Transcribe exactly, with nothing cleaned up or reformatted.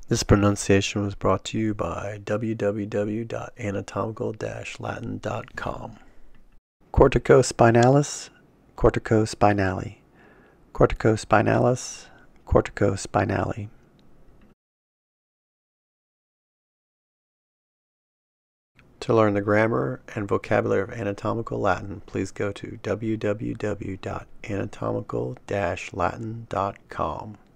This pronunciation was brought to you by w w w dot anatomical dash latin dot com. Corticospinalis, corticospinali, corticospinalis, corticospinali. To learn the grammar and vocabulary of anatomical Latin, please go to w w w dot anatomical dash latin dot com.